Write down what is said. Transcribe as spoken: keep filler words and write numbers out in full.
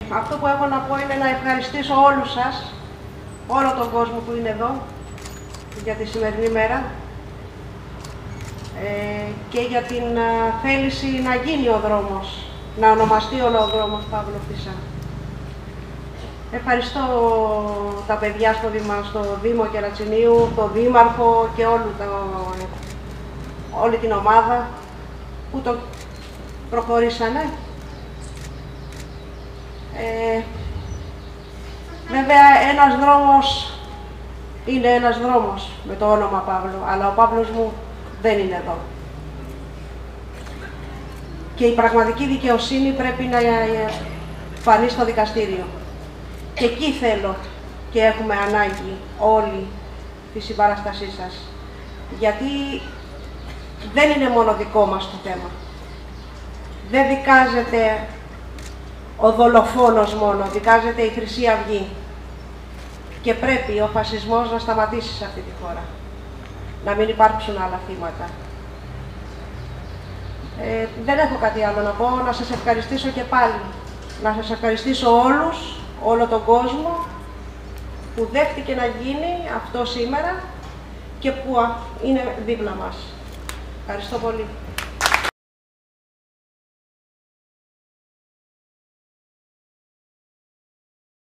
αυτό που έχω να πω είναι να ευχαριστήσω όλους σας, όλο τον κόσμο που είναι εδώ, για τη σημερινή μέρα ε, και για την α, θέληση να γίνει ο δρόμος, να ονομαστεί όλο ο δρόμος Παύλο Φυσά. Ευχαριστώ τα παιδιά στο Δήμα, στο Δήμο Κερατσινίου, τον Δήμαρχο και όλο το, όλη την ομάδα που το προχωρήσανε. Ε, βέβαια, ένας δρόμος είναι ένας δρόμος με το όνομα Παύλο, αλλά ο Παύλος μου δεν είναι εδώ. Και η πραγματική δικαιοσύνη πρέπει να φανεί στο δικαστήριο. Και εκεί θέλω και έχουμε ανάγκη όλοι τη συμπαράστασή σας. Γιατί δεν είναι μόνο δικό μας το θέμα. Δεν δικάζεται ο δολοφόνος μόνο, δικάζεται η Χρυσή Αυγή. Και πρέπει ο φασισμός να σταματήσει σε αυτή τη χώρα. Να μην υπάρξουν άλλα θύματα. Ε, δεν έχω κάτι άλλο να πω, να σας ευχαριστήσω και πάλι. Να σας ευχαριστήσω όλους, όλο τον κόσμο που δέχτηκε να γίνει αυτό σήμερα και που είναι δίπλα μας. Ευχαριστώ πολύ.